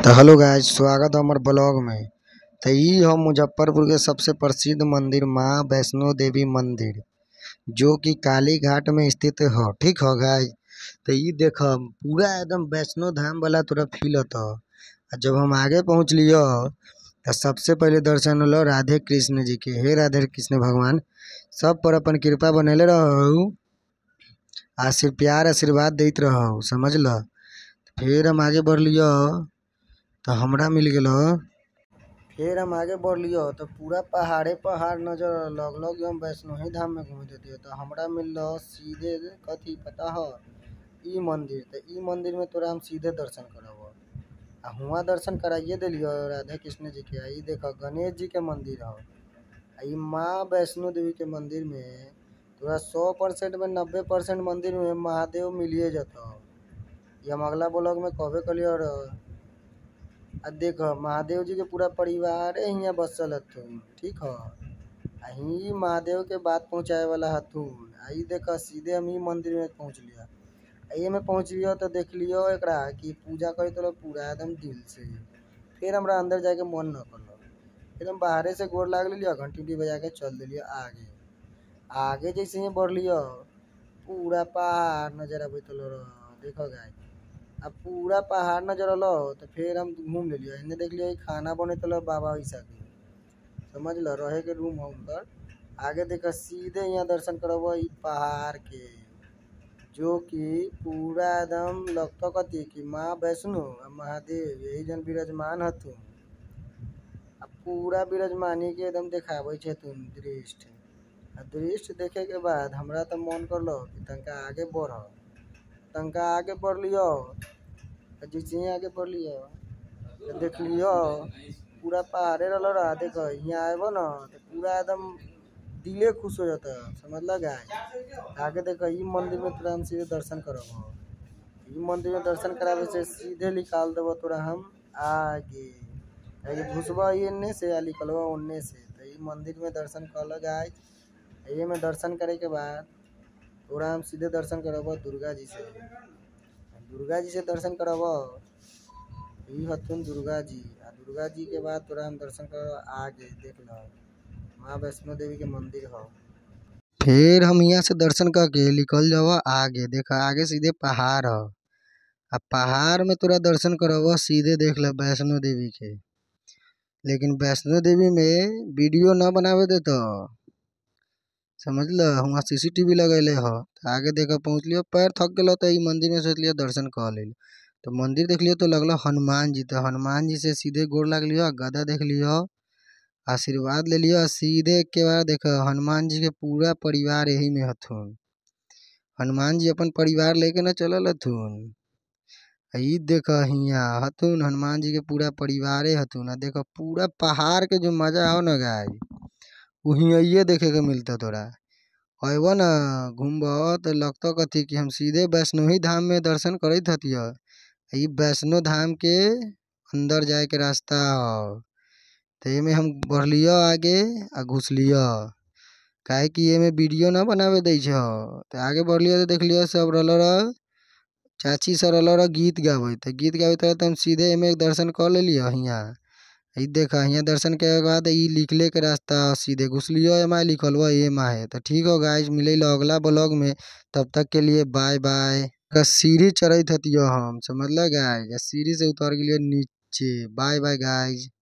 तो hello guys, स्वागत है हमारे ब्लॉग में। तो ये हम मुजफ्फरपुर के सबसे प्रसिद्ध मंदिर माँ वैष्णो देवी मंदिर, जो कि काली घाट में स्थित हो। ठीक हो गाइस। तो ये देख पूरा एकदम वैष्णो धाम वाला तोरा फील होता। जब हम आगे पहुँच लियो तो सबसे पहले दर्शन होलो राधे कृष्ण जी के। हे राधे कृष्ण भगवान, सब पर अपन कृपा बनेले रहो, प्यार आशीर्वाद देते रहो, समझ ल। फिर हम आगे बढ़ लियो तो हमरा मिल गलो। फिर हम आगे बढ़ लियो तो पूरा पहाड़े पहाड़ नजर लगलो कि हम वैष्णो ही धाम में घूम देते। तो हमरा मिललो सीधे कथी पता हो, ई मंदिर। तो ई मंदिर में तोरा हम सीधे दर्शन करब आ हुआ दर्शन कराइए दिलियो राधे कृष्ण जी के। ई देखो गणेश जी के मंदिर हो। ई माँ वैष्णो देवी के मंदिर में तोरा 100% में 90% मंदिर में महादेव मिलिए जाता। ये हम अगला ब्लॉग में कहबे कलियो। देख महादेव जी के पूरा परिवार यहाँ बसल हथुन। ठीक हो, ही महादेव के बात पहुँचाए वाला हथुन। आई देख सीधे हम ही मंदिर में पहुँच लिया। ये में पहुँच लियो तो देख लियो एकरा कि पूजा करी तो पूरा एकदम दिल से। फिर हमरा अंदर जाके मन न करलो। फिर हम बाहरे से गोर लाग लियो, घंटी उंटी बजा के चल दिलियो आगे। आगे जैसे ही बढ़ लियो पूरा पहाड़ नजर आबे तो देखो गाइस। अब पूरा पहाड़ नजर आलो तो फिर हम घूम ले लियो। इन्हें देख लियो खाना बने तो बाबा वैसा के, समझ लो रहे के रूम हो उनकर। आगे देखा सीधे यहाँ दर्शन करब ई पहाड़ के, जो कि पूरा एकदम लगता कथी कि माँ वैष्णो महादेव यही जन विराजमान हथुन। अब पूरा विराजमानी के एकदम देखावे छथुन दृश्य। दृश्य देखे के बाद हमरा तो मन करलो कि तनका आगे बढ़। तनका आगे बढ़ लियो। जैसे ही आगे बढ़ लियो तो देख लियो पूरा पहाड़े रहा। देखो यहाँ आएबो न तो पूरा एकदम दिले खुश हो जाता, समझ लगा। आगे देखो ई मंदिर में तोरा हम सीधे दर्शन करब। ई मंदिर में दर्शन करावे से सीधे निकाल देबो तोरा हम आगे। घुसबा इन्ने से या निकलबा उन्ने से। तो ई मंदिर में दर्शन कर लो गाइस। ये में दर्शन करे के बाद तोरा हम सीधे दर्शन करब दुर्गा जी से। दुर्गा जी से दर्शन करब, ई हथुन दुर्गा जी। दुर्गा जी के बाद तोरा हम दर्शन करब आगे। देख लो माँ वैष्णो देवी के मंदिर हो। फिर हम यहाँ से दर्शन करके निकल जाओ आगे। देखा आगे सीधे पहाड़ हो। अब पहाड़ में तोरा दर्शन करब सीधे देख लो वैष्णो देवी के। लेकिन वैष्णो देवी में वीडियो न बनावे देतो, समझ लो। वहाँ CCTV लगैले हो। तो आगे देखो पहुँच लियो, पैर थक गलो तो ई मंदिर में सोच लियो दर्शन कर ले। तो मंदिर देख लियो तो लगलो हनुमान जी। तो हनुमान जी से सीधे गोर लाग लियो, गदा देख लियो, आशीर्वाद ले लियो। सीधे के बाद देखो हनुमान जी के पूरा परिवार यही में हथुन। हनुमान जी अपन परिवार लेके न चलल हथुन। ई देखो हियाँ हथुन हनुमान जी के पूरा परिवारे हथुन। देखो पूरा पहाड़ के जो मजा हो न गाय, वही देखे के मिलता तोरा। अबो न घूमबो तो लगता कथी कि हम सीधे वैष्णो ही धाम में दर्शन करत हतिया। ई वैष्णो धाम के अंदर जाए के रास्ता हो। तो ये में हम बढ़ लियो आगे आ घुस लियो, काहे कि ये में वीडियो न बनावे दै छो। तो आगे बढ़ लियो तो देख लियो सब रहलो चाची सब रहलो गीत गावे। तो गीत गावे तो हम सीधे में दर्शन कर ले लियो हियाँ। ई देखा यहाँ दर्शन के बाद ई निकले के रास्ता सीधे घुस लियो। एमा लिखल बा एमा है। तो ठीक हो गाइस, मिले अगला ब्लॉग में। तब तक के लिए बाय बाय। सीढ़ी चढ़त हतियो हम, समझ ल गाइस। सीढ़ी से उतर गेलियो नीचे। Bye bye guys.